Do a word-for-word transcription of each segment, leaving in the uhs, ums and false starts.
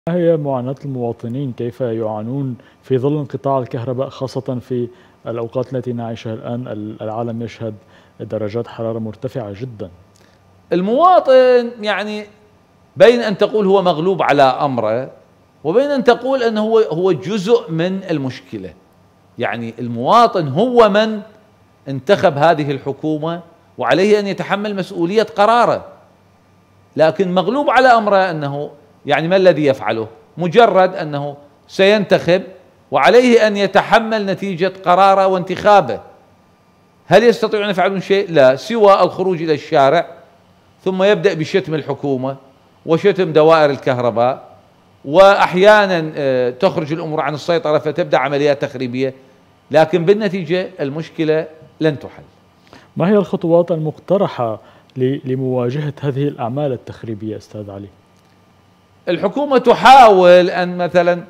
ما هي معاناة المواطنين؟ كيف يعانون في ظل انقطاع الكهرباء، خاصة في الأوقات التي نعيشها الآن؟ العالم يشهد درجات حرارة مرتفعة جدا. المواطن يعني بين أن تقول هو مغلوب على أمره، وبين أن تقول أنه هو هو جزء من المشكلة. يعني المواطن هو من انتخب هذه الحكومة وعليه أن يتحمل مسؤولية قراره، لكن مغلوب على أمره أنه يعني ما الذي يفعله؟ مجرد أنه سينتخب وعليه أن يتحمل نتيجة قراره وانتخابه. هل يستطيعون أن يفعلون شيء؟ لا، سوى الخروج إلى الشارع، ثم يبدأ بشتم الحكومة وشتم دوائر الكهرباء، وأحيانا تخرج الأمور عن السيطرة فتبدأ عمليات تخريبية، لكن بالنتيجة المشكلة لن تحل. ما هي الخطوات المقترحة لمواجهة هذه الأعمال التخريبية أستاذ علي؟ الحكومة تحاول أن مثلا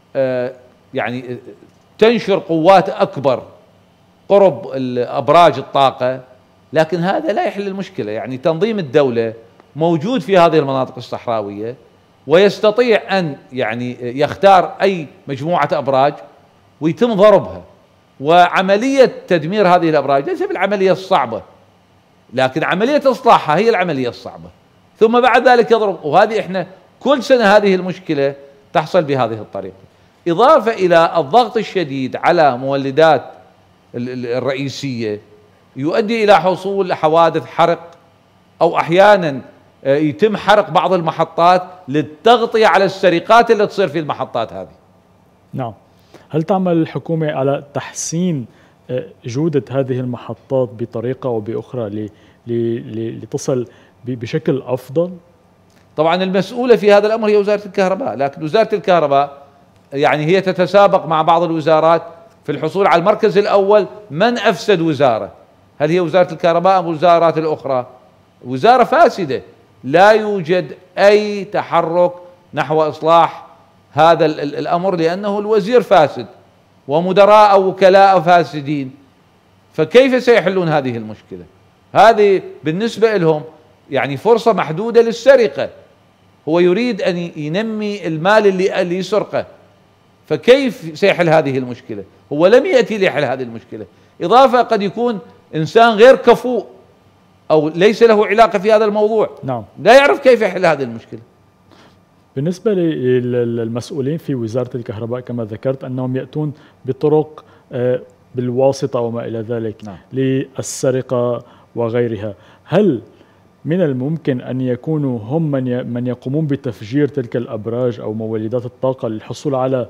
يعني تنشر قوات أكبر قرب أبراج الطاقة، لكن هذا لا يحل المشكلة. يعني تنظيم الدولة موجود في هذه المناطق الصحراوية، ويستطيع أن يعني يختار أي مجموعة أبراج ويتم ضربها، وعملية تدمير هذه الأبراج ليس بالعملية الصعبة، لكن عملية إصلاحها هي العملية الصعبة، ثم بعد ذلك يضرب. وهذه احنا كل سنة هذه المشكلة تحصل بهذه الطريقة، إضافة إلى الضغط الشديد على مولدات الرئيسية يؤدي إلى حصول حوادث حرق، أو أحيانا يتم حرق بعض المحطات للتغطية على السرقات اللي تصير في المحطات هذه. نعم، هل تعمل الحكومة على تحسين جودة هذه المحطات بطريقة أو بأخرى لتصل بشكل أفضل؟ طبعا المسؤولة في هذا الأمر هي وزارة الكهرباء، لكن وزارة الكهرباء يعني هي تتسابق مع بعض الوزارات في الحصول على المركز الأول. من أفسد وزارة؟ هل هي وزارة الكهرباء أم الوزارات الأخرى؟ وزارة فاسدة، لا يوجد أي تحرك نحو إصلاح هذا الأمر، لأنه الوزير فاسد ومدراء أو وكلاء فاسدين، فكيف سيحلون هذه المشكلة؟ هذه بالنسبة لهم يعني فرصة محدودة للسرقة. هو يريد أن ينمي المال اللي, اللي يسرقه، فكيف سيحل هذه المشكلة؟ هو لم يأتي ليحل هذه المشكلة. إضافة قد يكون إنسان غير كفؤ أو ليس له علاقة في هذا الموضوع، نعم، لا يعرف كيف يحل هذه المشكلة. بالنسبة للمسؤولين في وزارة الكهرباء كما ذكرت أنهم يأتون بطرق بالواسطة وما إلى ذلك، نعم، للسرقة وغيرها، هل من الممكن أن يكونوا هم من من يقومون بتفجير تلك الأبراج أو مولدات الطاقة للحصول على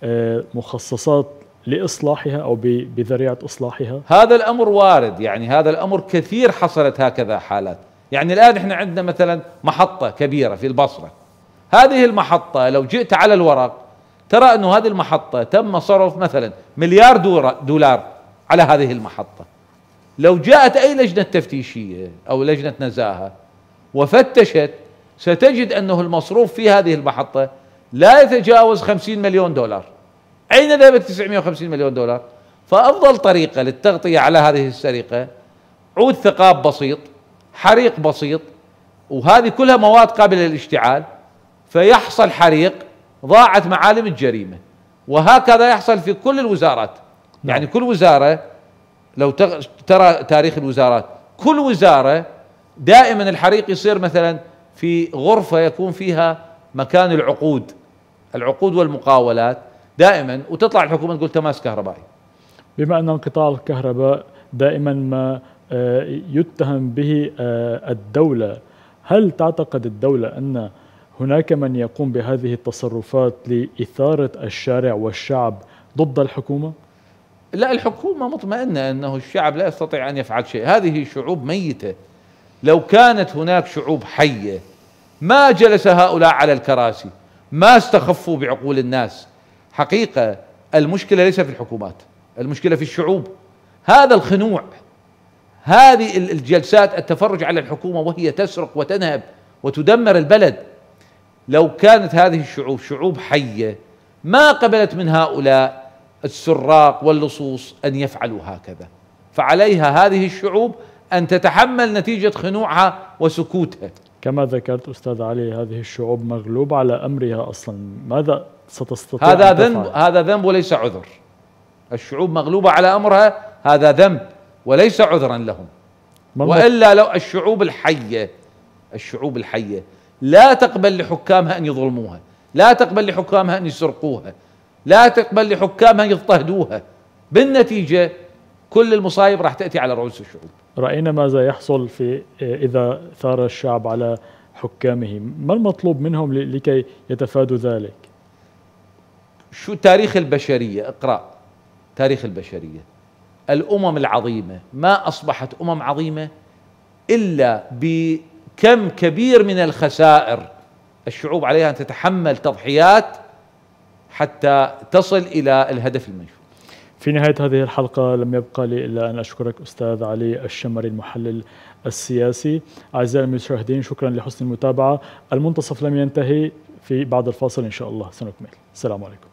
مخصصات لإصلاحها أو بذريعة إصلاحها؟ هذا الأمر وارد، يعني هذا الأمر كثير حصلت هكذا حالات. يعني الآن احنا عندنا مثلا محطة كبيرة في البصرة، هذه المحطة لو جئت على الورق ترى أنه هذه المحطة تم صرف مثلا مليار دولار على هذه المحطة. لو جاءت أي لجنة تفتيشية أو لجنة نزاهة وفتشت ستجد أنه المصروف في هذه المحطة لا يتجاوز خمسين مليون دولار. أين ذهبت تسعمئة وخمسين مليون دولار؟ فأفضل طريقة للتغطية على هذه السرقة عود ثقاب بسيط، حريق بسيط، وهذه كلها مواد قابلة للاشتعال، فيحصل حريق، ضاعت معالم الجريمة. وهكذا يحصل في كل الوزارات. يعني كل وزارة لو ترى تاريخ الوزارات، كل وزارة دائما الحريق يصير مثلا في غرفة يكون فيها مكان العقود العقود والمقاولات دائما، وتطلع الحكومة تقول تماس كهربائي. بما أن انقطاع الكهرباء دائما ما يتهم به الدولة، هل تعتقد الدولة أن هناك من يقوم بهذه التصرفات لإثارة الشارع والشعب ضد الحكومة؟ لا، الحكومة مطمئنة أنه الشعب لا يستطيع أن يفعل شيء. هذه شعوب ميتة. لو كانت هناك شعوب حية ما جلس هؤلاء على الكراسي، ما استخفوا بعقول الناس. حقيقة المشكلة ليس في الحكومات، المشكلة في الشعوب. هذا الخنوع، هذه الجلسات التفرج على الحكومة وهي تسرق وتنهب وتدمر البلد، لو كانت هذه الشعوب شعوب حية ما قبلت من هؤلاء السراق واللصوص أن يفعلوا هكذا. فعليها هذه الشعوب أن تتحمل نتيجة خنوعها وسكوتها. كما ذكرت أستاذ علي، هذه الشعوب مغلوبة على أمرها أصلا، ماذا ستستطيع هذا أن ذنب، تفعل؟ هذا ذنب وليس عذر. الشعوب مغلوبة على أمرها هذا ذنب وليس عذرا لهم. وإلا لو الشعوب الحية، الشعوب الحية لا تقبل لحكامها أن يظلموها، لا تقبل لحكامها أن يسرقوها، لا تقبل لحكامها أن يضطهدوها، بالنتيجة كل المصايب راح تأتي على رؤوس الشعوب. رأينا ماذا يحصل في إذا ثار الشعب على حكامه، ما المطلوب منهم لكي يتفادوا ذلك؟ شو تاريخ البشرية، اقرأ تاريخ البشرية، الأمم العظيمة ما أصبحت أمم عظيمة إلا بكم كبير من الخسائر الشعوب عليها أن تتحمل تضحيات حتى تصل إلى الهدف المنشود. في نهاية هذه الحلقة لم يبقى لي إلا أن أشكرك أستاذ علي الشمري المحلل السياسي. أعزائي المشاهدين، شكرا لحسن المتابعة. المنتصف لم ينتهي، في بعد الفاصل إن شاء الله سنكمل. السلام عليكم.